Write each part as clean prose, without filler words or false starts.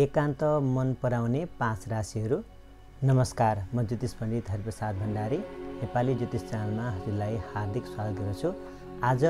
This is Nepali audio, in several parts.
एकान्त मन पराउने 5 राशिहरू। नमस्कार, म ज्योतिष पण्डित हरिप्रसाद भण्डारी नेपाली ज्योतिष च्यानलमा हजुरलाई हार्दिक स्वागत गर्छु। आज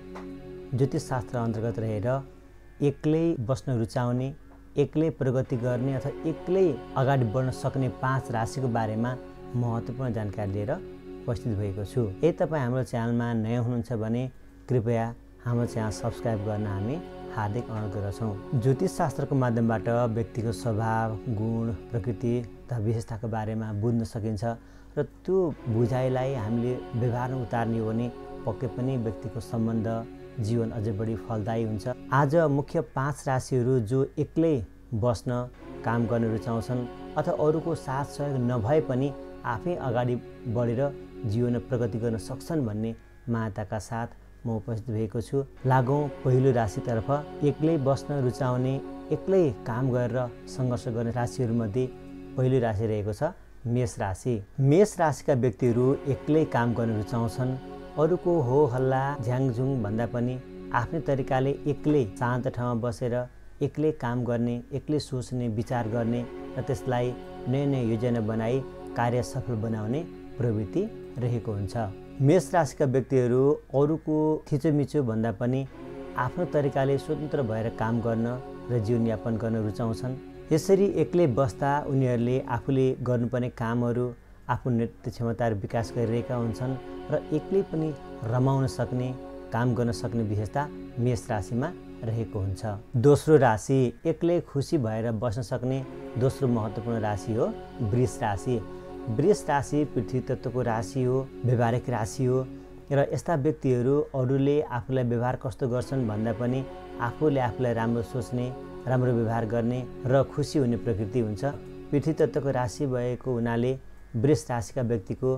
म ज्योतिष शास्त्र अन्तर्गत रहेर एक्लै बस्न रुचाउने, एक्लै प्रगति गर्ने अथवा एक्लै अगाडि बढ्न सक्ने 5 राशिको बारेमा महत्त्वपूर्ण जानकारी लिएर उपस्थित भएको छु। यदि तपाईँ हाम्रो च्यानलमा नयाँ हुनुहुन्छ भने कृपया हाम्रो च्यानल सब्सक्राइब गर्न हामी हार्दिक अनुरोध गर्दछौँ। ज्योतिष शास्त्रको माध्यमबाट व्यक्तिको स्वभाव, गुण, प्रकृति तथा विशेषताको बारेमा बुझ्न सकिन्छ र त्यो बुझाइलाई हामीले व्यवहारमा उतार्ने हो भने पक्कै पनि व्यक्तिको सम्बन्ध, जीवन अझै बढी फलदायी हुन्छ। आज मुख्य 5 राशिहरू जो एक्लै बस्न, काम गर्न रुचाउँछन् अथवा अरूको साथ सहयोग नभए पनि आफै अगाडि बढेर जीवनमा प्रगति गर्न सक्छन् भन्ने मान्यताका साथ म उपस्थित भएको छु। लागौँ पहिलो राशितर्फ। एक्लै बस्न रुचाउने, एक्लै काम गरेर सङ्घर्ष गर्ने राशिहरूमध्ये पहिलो राशि रहेको छ मेष राशि। मेष राशिका व्यक्तिहरू एक्लै काम गर्न रुचाउँछन्। अरूको हो हल्ला झ्याङझुङ भन्दा पनि आफ्नै तरिकाले एक्लै शान्त ठाउँमा बसेर एक्लै काम गर्ने, एक्लै सोच्ने, विचार गर्ने र त्यसलाई नयाँ नयाँ योजना बनाई कार्य सफल बनाउने प्रवृत्ति रहेको हुन्छ। मेष राशिका व्यक्तिहरू अरूको थिचोमिचो भन्दा पनि आफ्नो तरिकाले स्वतन्त्र भएर काम गर्न र जीवनयापन गर्न रुचाउँछन्। यसरी एक्लै बस्दा उनीहरूले आफूले गर्नुपर्ने कामहरू, आफ्नो नेतृत्व क्षमताहरू विकास गरिरहेका हुन्छन् र एक्लै पनि रमाउन सक्ने, काम गर्न सक्ने विशेषता मेष राशिमा रहेको हुन्छ। दोस्रो राशि, एक्लै खुसी भएर बस्न सक्ने दोस्रो महत्त्वपूर्ण राशि हो वृष राशि। वृष राशि पृथ्वी तत्त्वको राशि हो, व्यवहारिक राशि हो र यस्ता व्यक्तिहरू अरूले आफूलाई व्यवहार कस्तो गर्छन् भन्दा पनि आफूले आफूलाई राम्रो सोच्ने, राम्रो व्यवहार गर्ने र खुसी हुने प्रकृति हुन्छ। पृथ्वी तत्त्वको राशि भएको हुनाले वृष राशिका व्यक्तिको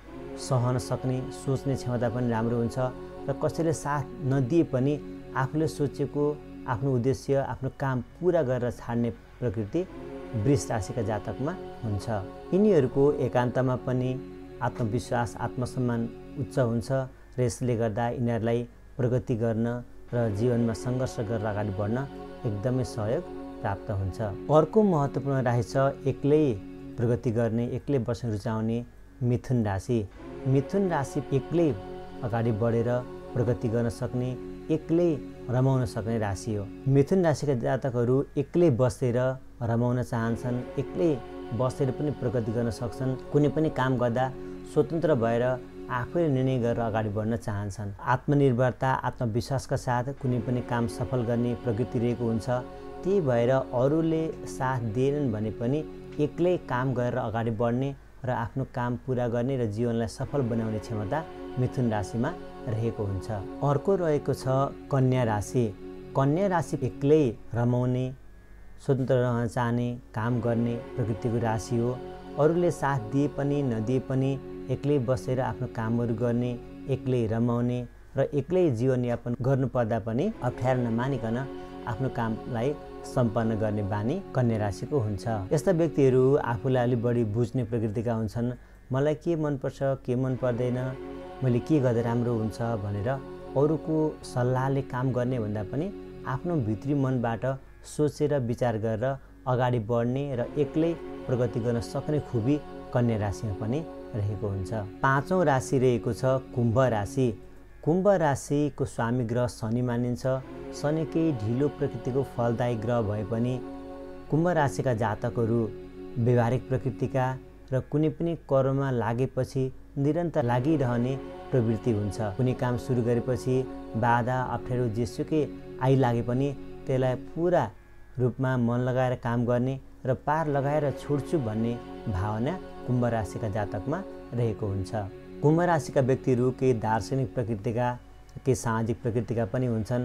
सहन सक्ने, सोच्ने क्षमता पनि राम्रो हुन्छ र कसैले साथ नदिए पनि आफूले सोचेको आफ्नो उद्देश्य, आफ्नो काम पुरा गरेर छाड्ने प्रकृति वृष राशिका जातकमा हुन्छ। यिनीहरूको एकान्तमा पनि आत्मविश्वास, आत्मसम्मान उच्च हुन्छ र यसले गर्दा यिनीहरूलाई प्रगति गर्न र जीवनमा सङ्घर्ष गरेर अगाडि बढ्न एकदमै सहयोग प्राप्त हुन्छ। अर्को महत्त्वपूर्ण राशि छ एक्लै प्रगति गर्ने, एक्लै बस्न रुचाउने मिथुन राशि। मिथुन राशि एक्लै अगाडि बढेर प्रगति गर्न सक्ने, एक्लै रमाउन सक्ने राशि हो। मिथुन राशिका जातकहरू एक्लै बसेर रमाउन चाहन्छन्, एक्लै बसेर पनि प्रगति गर्न सक्छन्। कुनै पनि काम गर्दा स्वतन्त्र भएर आफैले निर्णय गरेर अगाडि बढ्न चाहन्छन्। आत्मनिर्भरता, आत्मविश्वासका साथ कुनै पनि काम सफल गर्ने प्रवृत्ति रहेको हुन्छ। त्यही भएर अरूले साथ दिएनन् भने पनि एक्लै काम गरेर अगाडि बढ्ने र आफ्नो काम पुरा गर्ने र जीवनलाई सफल बनाउने क्षमता मिथुन राशिमा रहेको हुन्छ। अर्को रहेको छ कन्या राशि। कन्या राशि एक्लै रमाउने, स्वतन्त्र रहन चाहने, काम गर्ने प्रकृतिको राशि हो। अरूले साथ दिए पनि नदिए पनि एक्लै बसेर आफ्नो कामहरू गर्ने, एक्लै रमाउने र एक्लै जीवनयापन गर्नुपर्दा पनि अप्ठ्यारो नमानिकन आफ्नो कामलाई सम्पन्न गर्ने बानी कन्या राशिको हुन्छ। यस्ता व्यक्तिहरू आफूलाई अलिक बढी बुझ्ने प्रकृतिका हुन्छन्। मलाई के मनपर्छ, के मन पर्दैन, मैले के गर्दा राम्रो हुन्छ भनेर अरूको सल्लाहले काम गर्ने भन्दा पनि आफ्नो भित्री मनबाट सोचेर विचार गरेर अगाडि बढ्ने र एक्लै प्रगति गर्न सक्ने खुबी कन्या राशिमा पनि रहेको हुन्छ। पाँचौँ राशि रहेको छ कुम्भ राशि। कुम्भ राशिको स्वामी ग्रह शनि मानिन्छ। शनि केही ढिलो प्रकृतिको फलदायी ग्रह भए पनि कुम्भ राशिका जातकहरू व्यवहारिक प्रकृतिका र कुनै पनि कर्ममा लागेपछि निरन्तर लागिरहने प्रवृत्ति हुन्छ। कुनै काम सुरु गरेपछि बाधा, अप्ठ्यारो जेसुकै आइलागे पनि त्यसलाई पुरा रूपमा मन लगाएर काम गर्ने र पार लगाएर छोड्छु भन्ने भावना कुम्भ राशिका जातकमा रहेको हुन्छ। कुम्भ राशिका व्यक्तिहरू केही दार्शनिक प्रकृतिका, केही सामाजिक प्रकृतिका पनि हुन्छन्।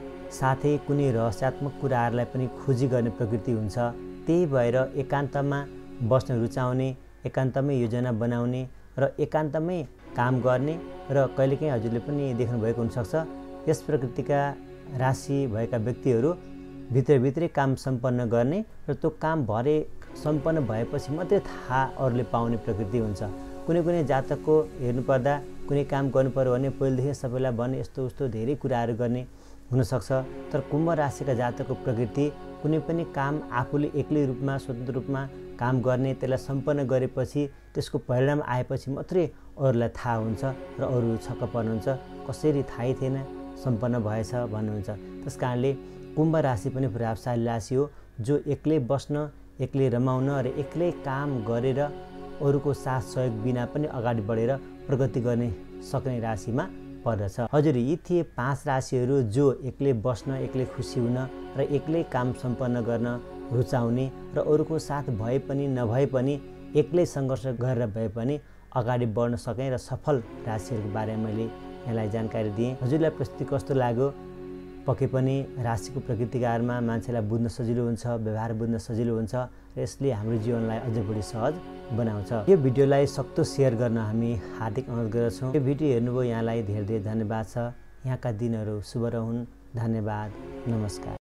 साथै कुनै रहस्यात्मक कुराहरूलाई पनि खोजी गर्ने प्रकृति हुन्छ। त्यही भएर एकान्तमा बस्न रुचाउने, एकान्तमै योजना बनाउने र एकान्तमै काम गर्ने र कहिलेकाहीँ हजुरले पनि देख्नुभएको हुनसक्छ यस प्रकृतिका राशि भएका व्यक्तिहरू भित्रभित्रै काम सम्पन्न गर्ने र त्यो काम भरे सम्पन्न भएपछि मात्रै थाहा अरूले पाउने प्रकृति हुन्छ। कुनै कुनै जातकको हेर्नुपर्दा कुनै काम गर्नु पर्यो भने पहिलेदेखि सबैलाई भने यस्तो उस्तो धेरै कुराहरू गर्ने हुनसक्छ। तर कुम्भ राशिका जातकको प्रकृति कुनै पनि काम आफूले एक्लै रूपमा स्वतन्त्र रूपमा काम गर्ने, त्यसलाई सम्पन्न गरेपछि त्यसको परिणाम आएपछि मात्रै अरूलाई थाहा हुन्छ र अरू छक्क पर्नुहुन्छ, कसरी थाहै थिएन सम्पन्न भएछ भन्नुहुन्छ। त्यस कारणले कुम्भ राशि पनि प्रभावशाली राशि हो, जो एक्लै बस्न, एक्लै रमाउन र एक्लै काम गरेर अरूको साथ सहयोग बिना पनि अगाडि बढेर प्रगति गर्ने सक्ने राशिमा पर्दछ। हजुर, यी थिए 5 राशिहरू जो एक्लै बस्न, एक्लै खुसी हुन र एक्लै काम सम्पन्न गर्न रुचाउने र अरूको साथ भए पनि नभए पनि एक्लै सङ्घर्ष गरेर भए पनि अगाडि बढ्न सक्ने र सफल राशिहरूको बारेमा मैले यहाँलाई जानकारी दिएँ। हजुरलाई प्रस्तुति कस्तो लाग्यो? पक्कै पनि राशिको प्रकृतिका आधारमा मान्छेलाई बुझ्न सजिलो हुन्छ, व्यवहार बुझ्न सजिलो हुन्छ र यसले हाम्रो जीवनलाई अझ बढी सहज बनाउँछ। यो भिडियोलाई सक्दो सेयर गर्न हामी हार्दिक अनुरोध गर्दछौँ। यो भिडियो हेर्नुभयो, यहाँलाई धेरै धेरै धन्यवाद छ। यहाँका दिनहरू शुभ रहून्। धन्यवाद। नमस्कार।